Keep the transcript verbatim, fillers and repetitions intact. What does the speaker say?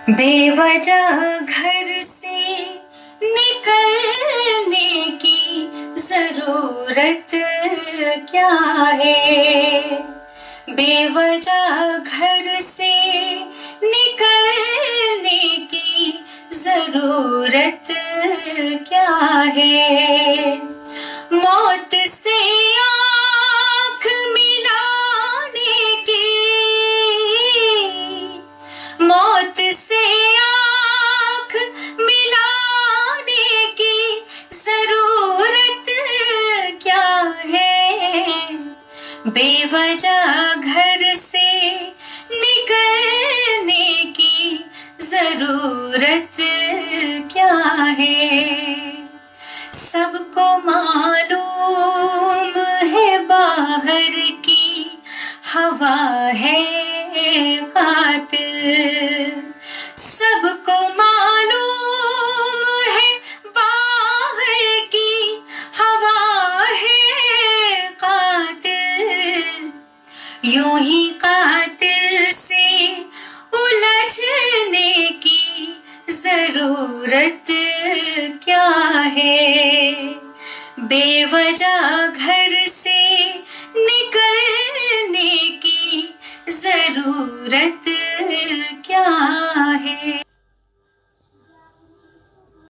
बेवजह घर से निकलने की जरूरत क्या है। बेवजह घर से निकलने की जरूरत क्या है। मौत से आँख मिलाने की, मौत से आँख मिलाने की जरूरत क्या है। बेवजह घर से निकलने की जरूरत क्या है। सबको मालूम है बाहर की हवा है कातिल। सबको मालूम है बाहर की हवा है कातिल। यूं ही कातिल से उलझने की जरूरत क्या है। बेवजह घर